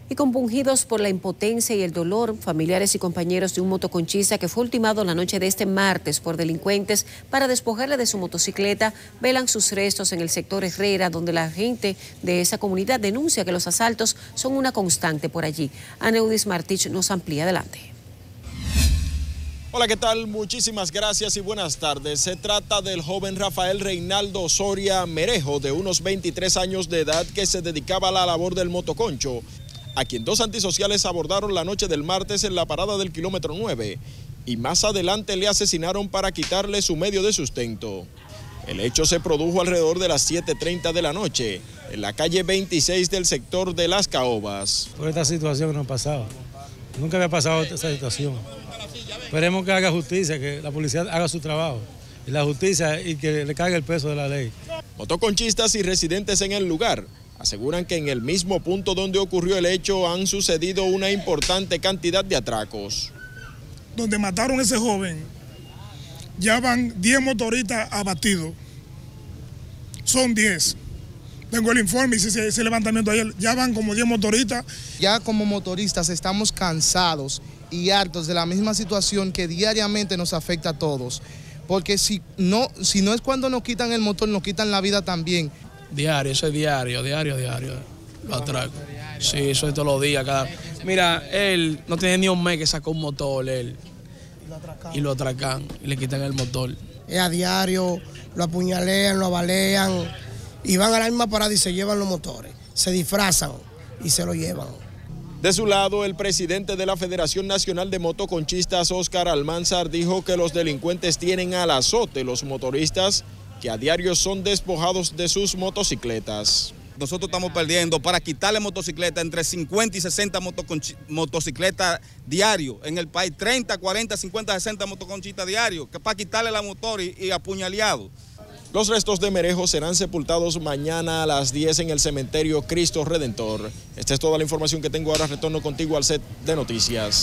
Y compungidos por la impotencia y el dolor, familiares y compañeros de un motoconchista que fue ultimado la noche de este martes por delincuentes para despojarle de su motocicleta, velan sus restos en el sector Herrera, donde la gente de esa comunidad denuncia que los asaltos son una constante por allí. Aneudis Martich nos amplía. Adelante. Hola, ¿qué tal? Muchísimas gracias y buenas tardes. Se trata del joven Rafael Reinaldo Soria Merejo, de unos 23 años de edad, que se dedicaba a la labor del motoconcho, a quien dos antisociales abordaron la noche del martes en la parada del kilómetro 9 y más adelante le asesinaron para quitarle su medio de sustento. El hecho se produjo alrededor de las 7:30 de la noche, en la calle 26 del sector de Las Caobas. Por esta situación no pasaba. Nunca había pasado esta situación. Esperemos que haga justicia, que la policía haga su trabajo, y la justicia, y que le caiga el peso de la ley. Motoconchistas y residentes en el lugar aseguran que en el mismo punto donde ocurrió el hecho han sucedido una importante cantidad de atracos. Donde mataron a ese joven, ya van 10 motoristas abatidos. Son 10. Tengo el informe y ese levantamiento ayer, ya van como 10 motoristas. Ya como motoristas estamos cansados y hartos de la misma situación que diariamente nos afecta a todos. Porque si no es cuando nos quitan el motor, nos quitan la vida también. Diario, eso es diario. Lo atraco. Sí, eso es todos los días. Mira, él no tiene ni un mes que sacó un motor, él. Y lo atracan, y le quitan el motor. Es a diario, lo apuñalean, lo abalean, y van a la misma parada y se llevan los motores. Se disfrazan y se lo llevan. De su lado, el presidente de la Federación Nacional de Motoconchistas, Oscar Almanzar, dijo que los delincuentes tienen al azote los motoristas que a diario son despojados de sus motocicletas. Nosotros estamos perdiendo para quitarle motocicletas entre 50 y 60 motocicletas diarios en el país, 30, 40, 50, 60 motoconchistas diarios, que para quitarle la motor y apuñaleado. Los restos de Merejo serán sepultados mañana a las 10 en el cementerio Cristo Redentor. Esta es toda la información que tengo ahora. Retorno contigo al set de noticias.